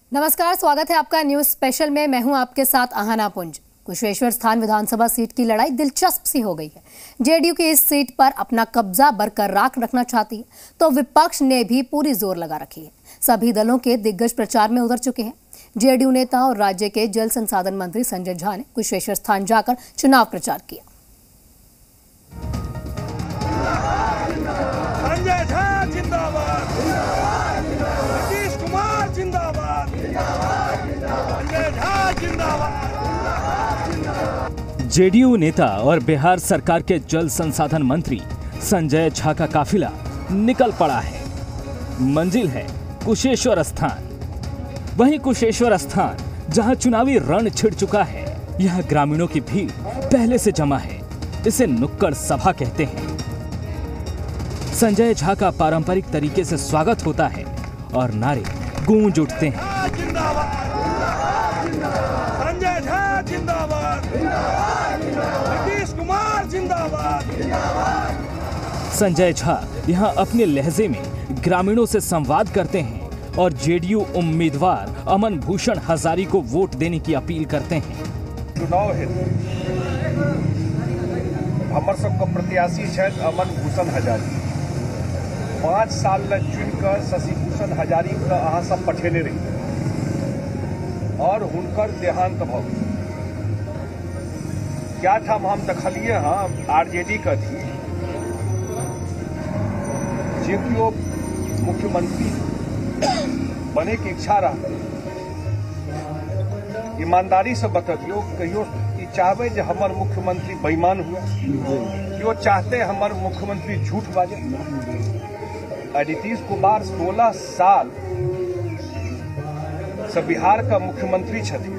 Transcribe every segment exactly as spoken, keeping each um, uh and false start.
नमस्कार, स्वागत है आपका न्यूज स्पेशल में। मैं हूं आपके साथ आहाना पुंज। कुशेश्वर स्थान विधानसभा सीट की लड़ाई दिलचस्प सी हो गई है। जेडीयू की इस सीट पर अपना कब्जा बरकरार रखना चाहती है, तो विपक्ष ने भी पूरी जोर लगा रखी है। सभी दलों के दिग्गज प्रचार में उतर चुके हैं। जेडीयू नेता और राज्य के जल संसाधन मंत्री संजय झा ने कुशेश्वर स्थान जाकर चुनाव प्रचार किया। संजय झा जिंदाबाद, नीतीश कुमार जिंदाबाद, संजय झा जिंदाबाद। जेडीयू नेता और बिहार सरकार के जल संसाधन मंत्री संजय झा का काफिला निकल पड़ा है। मंजिल है कुशेश्वर स्थान। वहीं कुशेश्वर स्थान जहां चुनावी रण छिड़ चुका है, यहां ग्रामीणों की भीड़ पहले से जमा है। इसे नुक्कड़ सभा कहते हैं। संजय झा का पारंपरिक तरीके से स्वागत होता है और नारे गूंज उठते हैं। संजय झा जिंदाबाद, नीतीश कुमार जिंदाबाद। संजय झा यहां अपने लहजे में ग्रामीणों से संवाद करते हैं और जेडीयू उम्मीदवार अमन भूषण हजारी को वोट देने की अपील करते हैं। चुनाव हेतु हमर सबके प्रत्याशी छथि अमन भूषण हजारी। पाँच साल ल चुन कर शशि भूषण हजारी के अहाँ सब पठेने रही और हुनकर देहांत भ गेल। क्या ठाम हम देखलिए हाँ आरजेडी के थी जे कियो मुख्यमंत्री बने के इच्छा रहा, ईमानदारी से बतबियो, कहियो चाहबे जे हमर मुख्यमंत्री बेईमान हुए, क्यों चाहते हमर मुख्यमंत्री झूठ बाजे। नीतीश कुमार सोलह साल से बिहार का मुख्यमंत्री छथि,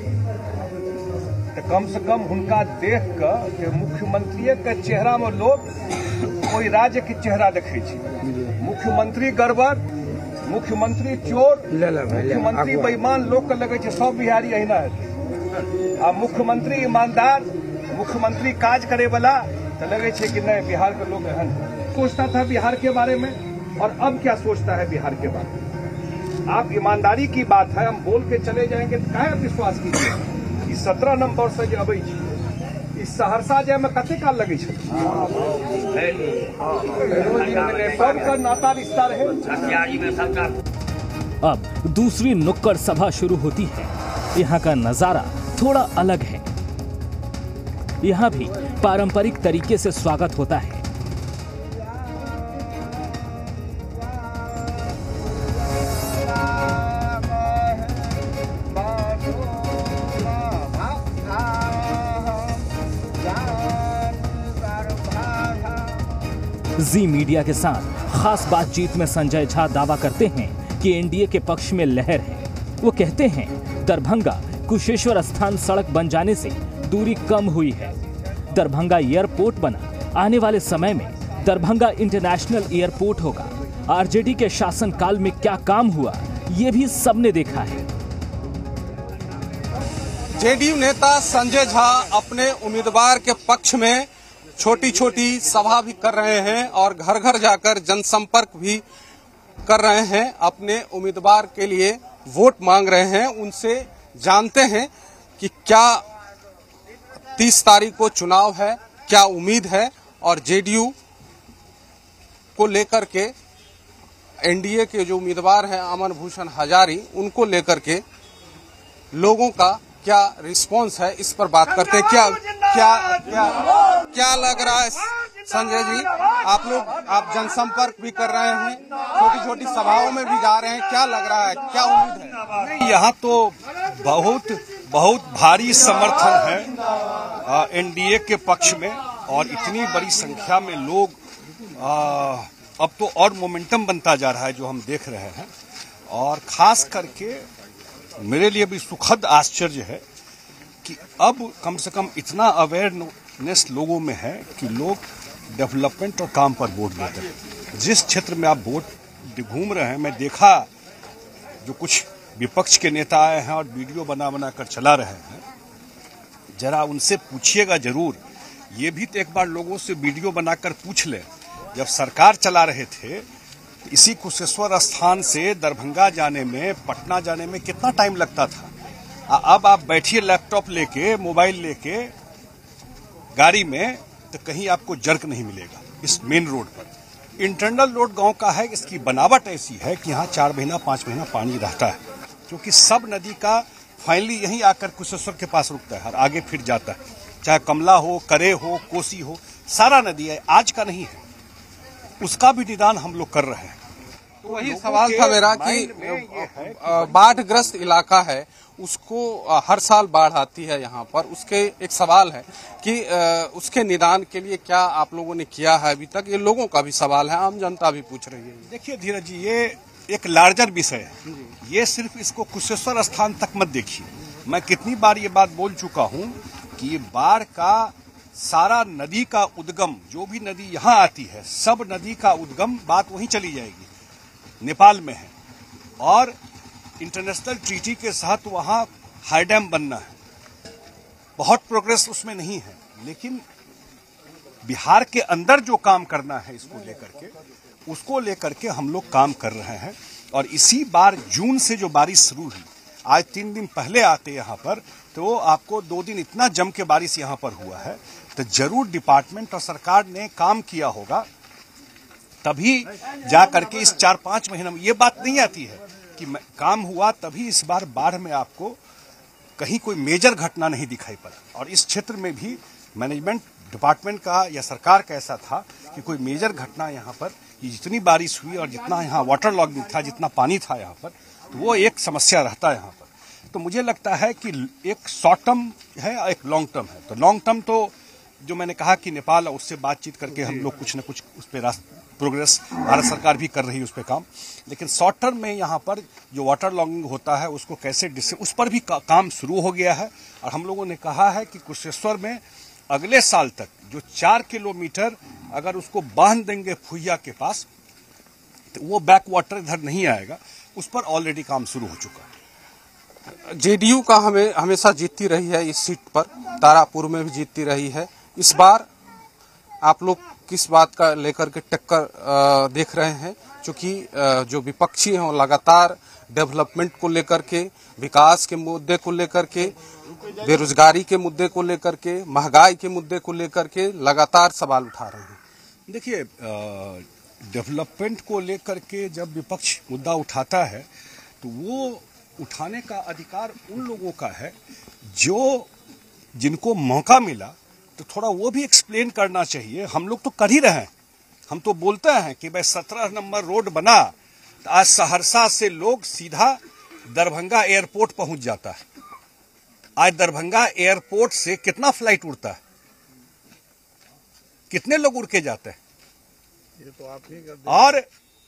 तो कम से कम हुनका देख के मुख्यमंत्री के चेहरा में लोग कोई राज्य के चेहरा देखे छी। मुख्यमंत्री गड़बड़, मुख्यमंत्री चोर, मुख्यमंत्री बेईमान लोग के लगे सब बिहारी अहिना है। आ मुख्यमंत्री ईमानदार, मुख्यमंत्री काज करे वाला तो लगे छे कि नहीं बिहार के लोग एहन सोचता था बिहार के बारे में, और अब क्या सोचता है बिहार के बारे में। आप ईमानदारी की बात है, हम बोल के चले जाएंगे तो काहे विश्वास कीजिए। इस सत्रह नंबर से जो अबै छी, इस सहरसा जाए में कते काल लगे छे, सबका नाता रिश्ता रहे। अब दूसरी नुक्कड़ सभा शुरू होती है। यहाँ का नजारा थोड़ा अलग है। यहाँ भी पारंपरिक तरीके से स्वागत होता है। जी मीडिया के साथ खास बातचीत में संजय झा दावा करते हैं कि एनडीए के पक्ष में लहर है। वो कहते हैं दरभंगा कुशेश्वर स्थान सड़क बन जाने से दूरी कम हुई है। दरभंगा एयरपोर्ट बना, आने वाले समय में दरभंगा इंटरनेशनल एयरपोर्ट होगा। आरजेडी के शासनकाल में क्या काम हुआ, ये भी सबने देखा है। जेडीयू नेता संजय झा अपने उम्मीदवार के पक्ष में छोटी छोटी सभा भी कर रहे हैं और घर घर जाकर जनसंपर्क भी कर रहे हैं। अपने उम्मीदवार के लिए वोट मांग रहे हैं। उनसे जानते हैं कि क्या तीस तारीख को चुनाव है, क्या उम्मीद है, और जेडीयू को लेकर के एनडीए के जो उम्मीदवार हैं अमन भूषण हजारी, उनको लेकर के लोगों का क्या रिस्पांस है, इस पर बात करते हैं। क्या क्या क्या क्या लग रहा है संजय जी, आप लोग आप जनसंपर्क भी कर रहे हैं, छोटी छोटी सभाओं में भी जा रहे हैं, क्या लग रहा है, क्या उम्मीद है? यहाँ तो बहुत बहुत भारी समर्थन है एनडीए के पक्ष में, और इतनी बड़ी संख्या में लोग आ, अब तो और मोमेंटम बनता जा रहा है जो हम देख रहे हैं। और खास करके मेरे लिए भी सुखद आश्चर्य है कि अब कम से कम इतना अवेयरनेस लोगों में है कि लोग डेवलपमेंट और काम पर वोट देते हैं। जिस क्षेत्र में आप वोट घूम रहे हैं, मैं देखा जो कुछ विपक्ष के नेता आए हैं और वीडियो बना बना कर चला रहे हैं, जरा उनसे पूछिएगा जरूर। ये भी तो एक बार लोगों से वीडियो बनाकर पूछ ले, जब सरकार चला रहे थे इसी कुशेश्वर स्थान से दरभंगा जाने में, पटना जाने में कितना टाइम लगता था। अब आप बैठिए लैपटॉप लेके, मोबाइल लेके गाड़ी में, तो कहीं आपको जर्क नहीं मिलेगा इस मेन रोड पर। इंटरनल रोड गांव का है, इसकी बनावट ऐसी है कि यहाँ चार महीना पांच महीना पानी रहता है, क्योंकि सब नदी का फाइनली यहीं आकर कुशेश्वर के पास रुकता है और आगे फिर जाता है। चाहे कमला हो, करे हो, कोसी हो, सारा नदी है, आज का नहीं है, उसका भी निदान हम लोग कर रहे हैं। तो वही सवाल था मेरा कि बाढ़ग्रस्त इलाका है, उसको हर साल बाढ़ आती है यहाँ पर, उसके एक सवाल है कि उसके निदान के लिए क्या आप लोगों ने किया है अभी तक। ये लोगों का भी सवाल है, आम जनता भी पूछ रही है। देखिए धीरज जी, ये एक लार्जर विषय है, ये सिर्फ इसको कुशेश्वर स्थान तक मत देखिए। मैं कितनी बार ये बात बोल चुका हूँ कि ये बाढ़ का सारा नदी का उद्गम, जो भी नदी यहाँ आती है, सब नदी का उद्गम बात वहीं चली जाएगी, नेपाल में है। और इंटरनेशनल ट्रीटी के साथ वहाँ हाई डैम बनना है, बहुत प्रोग्रेस उसमें नहीं है, लेकिन बिहार के अंदर जो काम करना है इसको लेकर के, उसको लेकर के हम लोग काम कर रहे हैं। और इसी बार जून से जो बारिश शुरू हुई, आज तीन दिन पहले आते यहाँ पर तो आपको दो दिन इतना जम के बारिश यहाँ पर हुआ है, तो जरूर डिपार्टमेंट और सरकार ने काम किया होगा, तभी जा करके इस चार पांच महीने में ये बात नहीं आती है कि काम हुआ तभी इस बार बाढ़ में आपको कहीं कोई मेजर घटना नहीं दिखाई पड़ा। और इस क्षेत्र में भी मैनेजमेंट डिपार्टमेंट का या सरकार का ऐसा था कि कोई मेजर घटना यहाँ पर, जितनी बारिश हुई और जितना यहाँ वाटर लॉगिंग था, जितना पानी था यहाँ पर, तो वो एक समस्या रहता है यहाँ पर। तो मुझे लगता है कि एक शॉर्ट टर्म है, एक लॉन्ग टर्म है। तो लॉन्ग टर्म तो जो मैंने कहा कि नेपाल और उससे बातचीत करके हम लोग कुछ न कुछ उस पर प्रोग्रेस भारत सरकार भी कर रही है उस पर काम। लेकिन शॉर्ट टर्म में यहाँ पर जो वाटर लॉगिंग होता है उसको कैसे, उस पर भी का, काम शुरू हो गया है। और हम लोगों ने कहा है कि कुशेश्वर में अगले साल तक जो चार किलोमीटर अगर उसको बांध देंगे फुइया के पास, तो वो बैक वाटर इधर नहीं आएगा, उस पर ऑलरेडी काम शुरू हो चुका है। जेडीयू का हमें हमेशा जीतती रही है इस सीट पर, तारापुर में भी जीतती रही है। इस बार आप लोग किस बात का लेकर के टक्कर देख रहे हैं? क्योंकि जो विपक्षी हैं वो लगातार डेवलपमेंट को लेकर के, विकास के मुद्दे को लेकर के, बेरोजगारी के मुद्दे को लेकर के, महंगाई के मुद्दे को लेकर के लगातार सवाल उठा रहे हैं। देखिए, डेवलपमेंट को लेकर के जब विपक्ष मुद्दा उठाता है तो वो उठाने का अधिकार उन लोगों का है जो जिनको मौका मिला, तो थोड़ा वो भी एक्सप्लेन करना चाहिए। हम लोग तो कर ही रहे हैं, हम तो बोलते हैं कि भाई सत्रह नंबर रोड बना तो आज सहरसा से लोग सीधा दरभंगा एयरपोर्ट पहुंच जाता है। आज दरभंगा एयरपोर्ट से कितना फ्लाइट उड़ता है, कितने लोग उड़ के जाते हैं? ये तो आप ही कर दें। और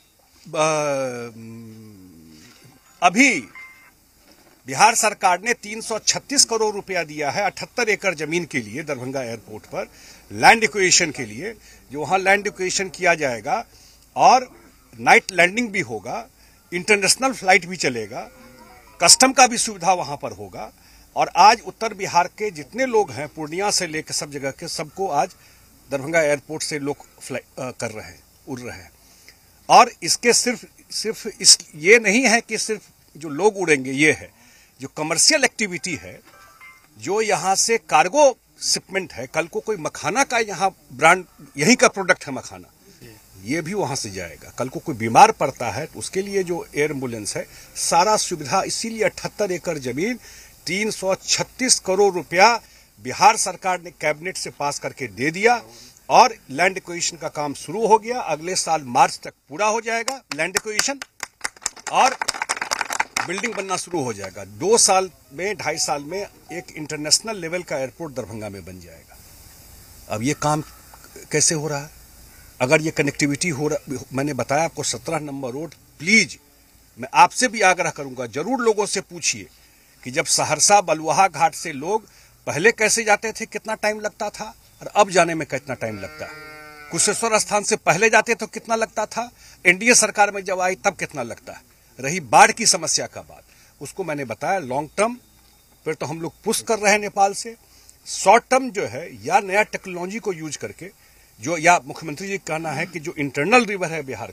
अभी बिहार सरकार ने तीन सौ छत्तीस करोड़ रुपया दिया है अठहत्तर एकड़ जमीन के लिए दरभंगा एयरपोर्ट पर लैंड एक्विजिशन के लिए, जो वहां लैंड एक्विजिशन किया जाएगा और नाइट लैंडिंग भी होगा, इंटरनेशनल फ्लाइट भी चलेगा, कस्टम का भी सुविधा वहां पर होगा। और आज उत्तर बिहार के जितने लोग हैं, पूर्णिया से लेकर सब जगह के, सबको आज दरभंगा एयरपोर्ट से लोग फ्लाई कर रहे हैं, उड़ रहे हैं। और इसके सिर्फ सिर्फ इस ये नहीं है कि सिर्फ जो लोग उड़ेंगे, ये है जो कमर्शियल एक्टिविटी है, जो यहाँ से कार्गो शिपमेंट है, कल को कोई मखाना का यहाँ ब्रांड, यहीं का प्रोडक्ट है मखाना, ये भी वहां से जाएगा। कल को कोई बीमार पड़ता है तो उसके लिए जो एयर एम्बुलेंस है, सारा सुविधा। इसीलिए अठहत्तर एकड़ जमीन, तीन सौ छत्तीस करोड़ रुपया बिहार सरकार ने कैबिनेट से पास करके दे दिया और लैंड एक्विजिशन का काम शुरू हो गया। अगले साल मार्च तक पूरा हो जाएगा लैंड एक्विजिशन और बिल्डिंग बनना शुरू हो जाएगा। दो साल में, ढाई साल में एक इंटरनेशनल लेवल का एयरपोर्ट दरभंगा में बन जाएगा। अब ये काम कैसे हो रहा है? अगर ये कनेक्टिविटी हो रहा, मैंने बताया आपको सत्रह नंबर रोड, प्लीज मैं आपसे भी आग्रह करूंगा, जरूर लोगों से पूछिए कि जब सहरसा बलुआहा घाट से लोग पहले कैसे जाते थे, कितना टाइम लगता था, और अब जाने में कितना टाइम लगता है। कुशेश्वर स्थान से पहले जाते तो कितना लगता था, एनडीए सरकार में जब आई तब कितना लगता है। रही बाढ़ की समस्या का बात, उसको मैंने बताया लॉन्ग टर्म फिर तो हम लोग पुश कर रहे हैं नेपाल से। शॉर्ट टर्म जो है, या नया टेक्नोलॉजी को यूज करके, जो या मुख्यमंत्री जी का कहना है कि जो इंटरनल रिवर है बिहार का,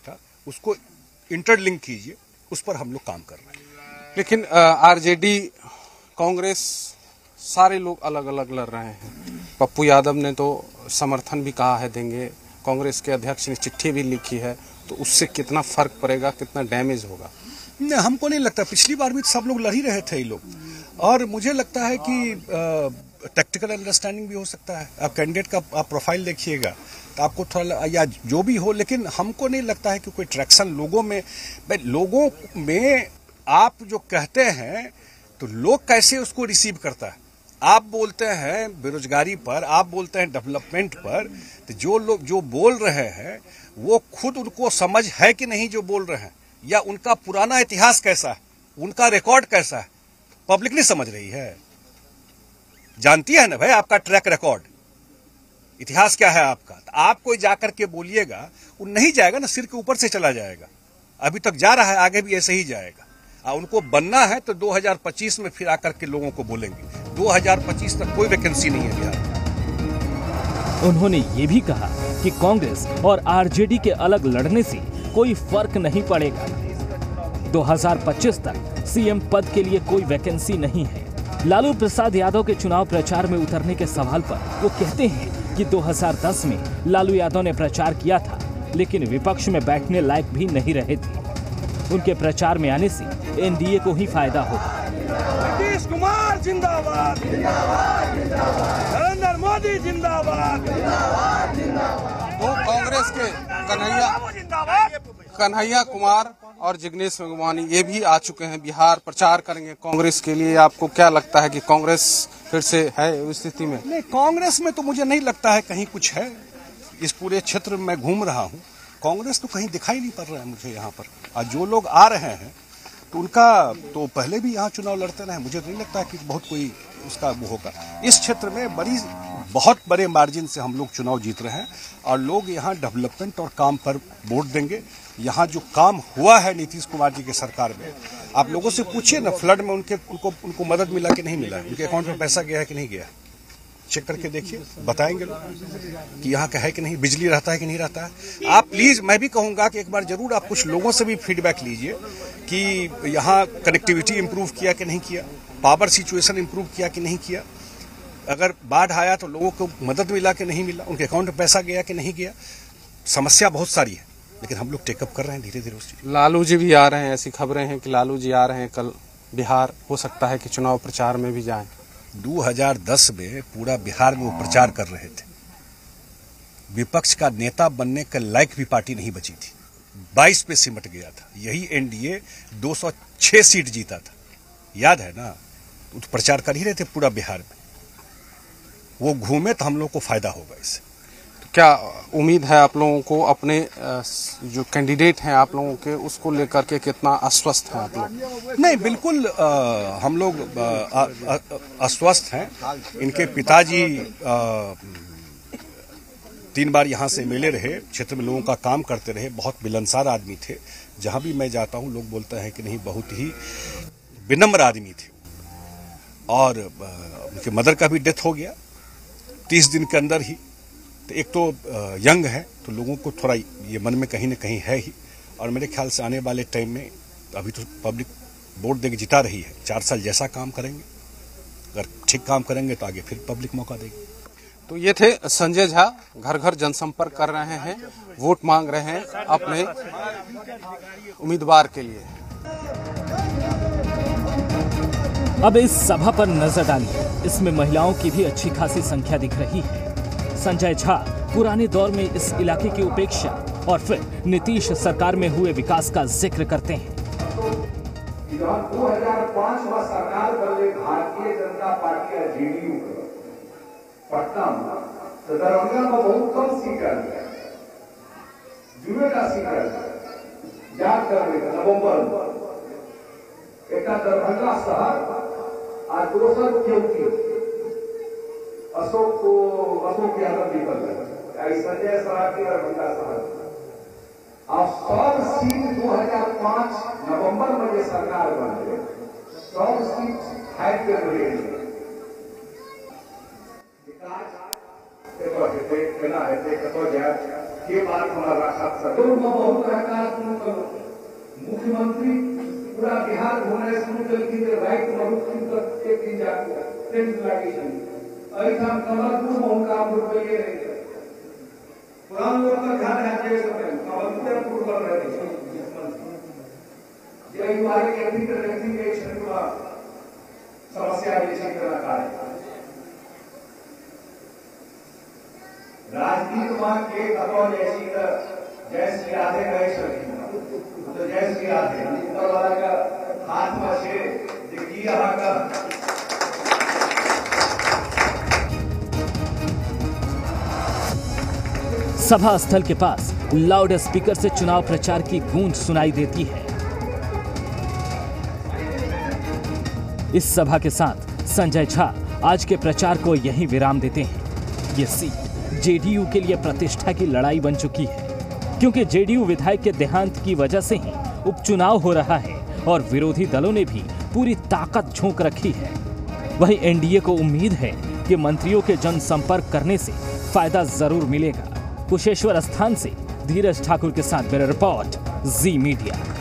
उसको इंटरलिंक कीजिए, उस पर हम लोग काम कर रहे हैं। लेकिन आरजेडी, कांग्रेस, सारे लोग अलग अलग लड़ रहे हैं। पप्पू यादव ने तो समर्थन भी कहा है देंगे, कांग्रेस के अध्यक्ष ने चिट्ठी भी लिखी है, तो उससे कितना फर्क पड़ेगा, कितना डैमेज होगा? नहीं, हमको नहीं लगता। पिछली बार भी सब लोग लड़ ही रहे थे ये लोग, और मुझे लगता है कि टेक्निकल अंडरस्टैंडिंग भी हो सकता है। आप कैंडिडेट का आप प्रोफाइल देखिएगा तो आपको थोड़ा, या जो भी हो, लेकिन हमको नहीं लगता है कि कोई ट्रैक्शन लोगों में, भाई लोगों में आप जो कहते हैं तो लोग कैसे उसको रिसीव करता है। आप बोलते हैं बेरोजगारी पर, आप बोलते हैं डेवलपमेंट पर, तो जो लोग जो बोल रहे हैं वो खुद उनको समझ है कि नहीं जो बोल रहे हैं, या उनका पुराना इतिहास कैसा है, उनका रिकॉर्ड कैसा है, पब्लिक नहीं समझ रही है। जानती है ना भाई आपका ट्रैक रिकॉर्ड, इतिहास क्या है आपका। तो आप कोई जाकर के बोलिएगा, वो नहीं जाएगा ना, सिर के ऊपर से चला जाएगा। अभी तक जा रहा है, आगे भी ऐसे ही जाएगा। आ, उनको बनना है तो दो हज़ार पच्चीस में फिर आकर के लोगों को बोलेंगे। दो हज़ार पच्चीस तक कोई वैकेंसी नहीं है बिहार में। उन्होंने ये भी कहा कि कांग्रेस और आरजेडी के अलग लड़ने से कोई फर्क नहीं पड़ेगा। दो हज़ार पच्चीस तक सीएम पद के लिए कोई वैकेंसी नहीं है। लालू प्रसाद यादव के चुनाव प्रचार में उतरने के सवाल पर वो कहते हैं कि दो हज़ार दस में लालू यादव ने प्रचार किया था, लेकिन विपक्ष में बैठने लायक भी नहीं रहे थे। उनके प्रचार में आने से एनडीए को ही फायदा होगा। नीतीश कुमार जिंदाबाद, नरेंद्र मोदी जिंदाबाद। तो कांग्रेस के कन्हैया कन्हैया कुमार और जिग्नेश मेघवानी ये भी आ चुके हैं, बिहार प्रचार करेंगे कांग्रेस के लिए। आपको क्या लगता है कि कांग्रेस फिर से है उस स्थिति में? नहीं, कांग्रेस में तो मुझे नहीं लगता है कहीं कुछ है। इस पूरे क्षेत्र में मैं घूम रहा हूँ, कांग्रेस तो कहीं दिखाई नहीं पड़ रहा है मुझे यहाँ पर। और जो लोग आ रहे हैं तो उनका तो पहले भी यहाँ चुनाव लड़ते रहे, मुझे नहीं लगता है कि बहुत कोई उसका वो होगा। इस क्षेत्र में बड़ी बहुत बड़े मार्जिन से हम लोग चुनाव जीत रहे हैं, और लोग यहाँ डेवलपमेंट और काम पर वोट देंगे। यहाँ जो काम हुआ है नीतीश कुमार जी की सरकार में, आप लोगों से पूछिए ना, फ्लड में उनके उनको उनको मदद मिला कि नहीं मिला, उनके अकाउंट में पैसा गया है कि नहीं गया, चेक करके देखिए, बताएंगे लोग कि यहाँ का है कि नहीं, बिजली रहता है कि नहीं रहता है। आप प्लीज, मैं भी कहूँगा कि एक बार जरूर आप कुछ लोगों से भी फीडबैक लीजिए कि यहाँ कनेक्टिविटी इंप्रूव किया कि नहीं किया, पावर सिचुएशन इंप्रूव किया कि नहीं किया, अगर बाढ़ आया तो लोगों को मदद मिला कि नहीं मिला, उनके अकाउंट में पैसा गया कि नहीं गया। समस्या बहुत सारी है, लेकिन हम लोग टेकअप कर रहे हैं धीरे धीरे उस चीज। लालू जी भी आ रहे हैं, ऐसी खबरें हैं कि लालू जी आ रहे हैं कल बिहार, हो सकता है कि चुनाव प्रचार में भी जाएं। दो हज़ार दस में पूरा बिहार में वो प्रचार कर रहे थे, विपक्ष का नेता बनने का लायक भी पार्टी नहीं बची थी, बाईस पे सिमट गया था। यही एनडीए दो सौ छह सीट जीता था, याद है ना। तो प्रचार कर ही रहे थे पूरा बिहार में, वो घूमे तो हम लोग को फायदा होगा इससे। तो क्या उम्मीद है आप लोगों को, अपने जो कैंडिडेट हैं आप लोगों के, उसको लेकर के कितना आश्वस्त हैं आप लोग? नहीं, बिल्कुल आ, हम लोग आश्वस्त हैं। इनके पिताजी आ, तीन बार यहाँ से मिले रहे, क्षेत्र में लोगों का काम करते रहे, बहुत मिलनसार आदमी थे। जहाँ भी मैं जाता हूँ लोग बोलते हैं कि नहीं, बहुत ही विनम्र आदमी थे। और उनके मदर का भी डेथ हो गया तीस दिन के अंदर ही। तो एक तो यंग है, तो लोगों को थोड़ा ये मन में कहीं ना कहीं है ही। और मेरे ख्याल से आने वाले टाइम में, अभी तो पब्लिक वोट देके जिता रही है, चार साल जैसा काम करेंगे, अगर ठीक काम करेंगे तो आगे फिर पब्लिक मौका देगी। तो ये थे संजय झा, घर घर जनसंपर्क कर रहे हैं, वोट मांग रहे हैं अपने उम्मीदवार के लिए। अब इस सभा पर नजर डालिए, इसमें महिलाओं की भी अच्छी खासी संख्या दिख रही है। संजय झा पुराने दौर में इस इलाके की उपेक्षा और फिर नीतीश सरकार में हुए विकास का जिक्र करते हैं। दो हज़ार पाँच में सरकार बदले भारतीय जनता पार्टी या जेडीयू पटना में, तो दरभंगा में बहुत कम सीट आ गया, जुए का सीट आ गया, याद करने का नवंबर में एक दरभंगा शहर आज दोसर केवटी अशोक को अशोक यादव निकल गए, संजय सराठी दरभंगा शहर। और सब सीट दो हज़ार पाँच नवंबर में ये सरकार बने, सब सीट हाइट पे रहे। कतो हेतै केना हेतै कतो जाय के बात हमरा राखत सदर में बहुत प्रकार सुन मुख्यमंत्री पूरा बिहार घूमने शुरू कलखिन जे राइट बहुत तक एक दिन जाके टेंट लागी छै एठाम कमलपुर में हुनका रुपये रहे पुरान लोग का ध्यान रखे कमलपुर पर रहे जे युवाई के भी व्यक्ति के क्षेत्र में समस्या विषय करना कार्य राजनीति में के कतो जैसी जय श्री राधे कहे छथिन तो जय श्री राधे ऊपर वाला का हाथ में छे जे की अहाँ का सभा स्थल के पास लाउड स्पीकर से चुनाव प्रचार की गूंज सुनाई देती है। इस सभा के साथ संजय झा आज के प्रचार को यहीं विराम देते हैं। ये सीट जेडीयू के लिए प्रतिष्ठा की लड़ाई बन चुकी है, क्योंकि जेडीयू विधायक के देहांत की वजह से ही उपचुनाव हो रहा है और विरोधी दलों ने भी पूरी ताकत झोंक रखी है। वहीं एनडीए को उम्मीद है कि मंत्रियों के जनसंपर्क करने से फायदा जरूर मिलेगा। कुशेश्वर स्थान से धीरज ठाकुर के साथ ब्यूरो रिपोर्ट, जी मीडिया।